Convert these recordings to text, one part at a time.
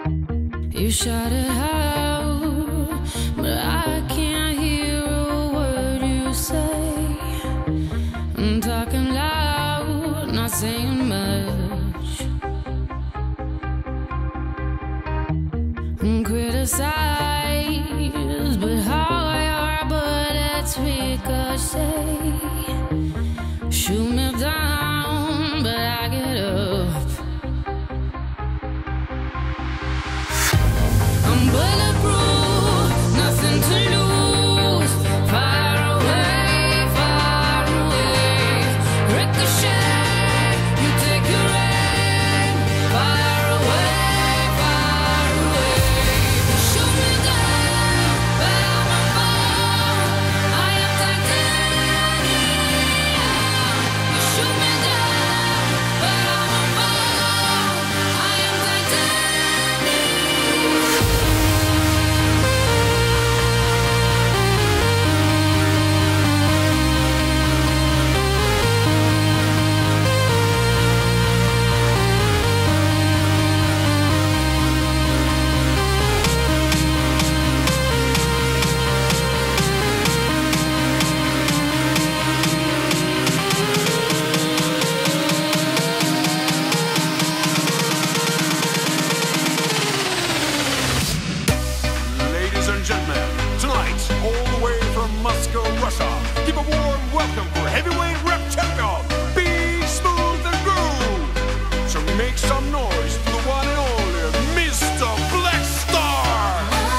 You shout it out, but I can't hear a word you say. I'm talking loud, not saying much. Criticize, but how your bullets ricochet. Shoot me down, but I get up. I'm bulletproof, nothing to lose. Far away, ricochet. You take your aim. Far away. Shoot me down, but I'm a fall. I am titanium. You shoot me down, but I'm a fall. I am Ladies and gentlemen, tonight, all the way from Moscow, Russia, give a warm welcome for heavyweight rep champion, Be Smooth and Groove. So make some noise to the one and only Mr. Black Star.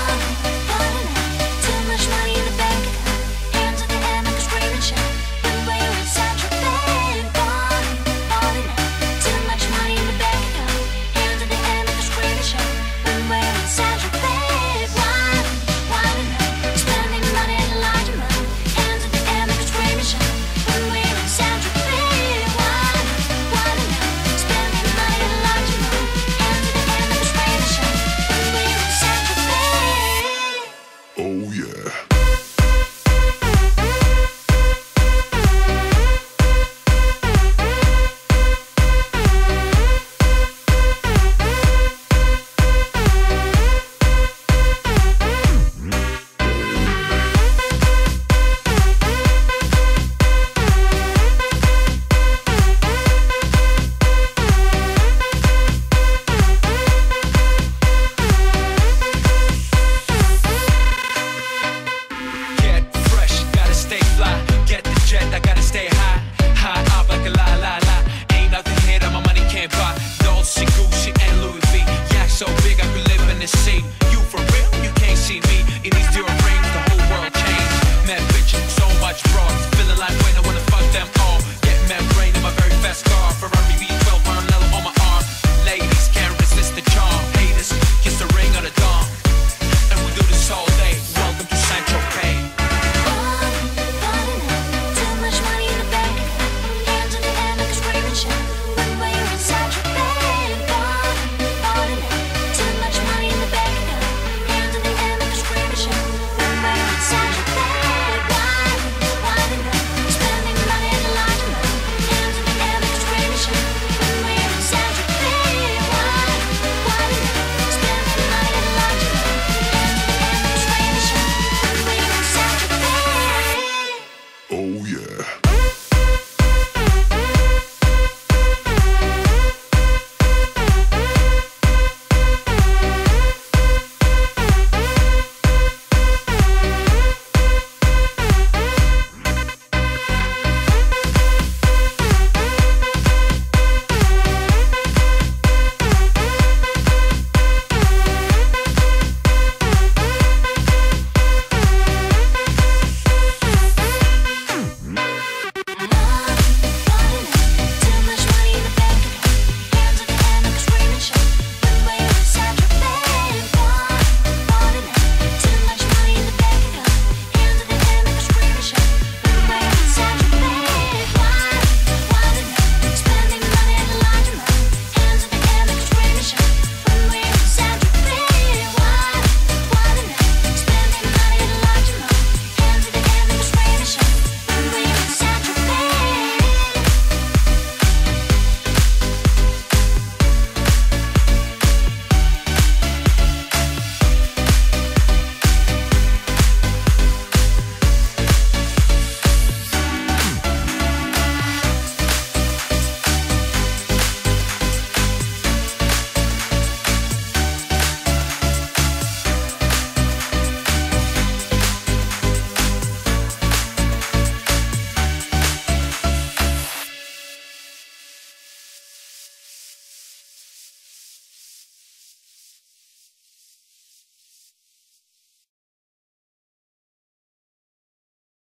Too much money in the bank account. Hands at the air, make a scream and shout. When we're inside your bed, falling out. Too much money in the bank account. Hands at the air, make a scream and shout. When we're inside your bed, wilding out. Spending money at a large amount. Hands at the air, make a scream and shout. When we're inside your bed, wilding out. Spending money at a large amount. Hands at the air, make a scream and shout. When we're inside your bed. Oh yeah. Get fresh, gotta stay fly. Get the jet, I gotta stay high. High up like a la la la. Ain't nothing here that my money can't buy. Dolce Gucci.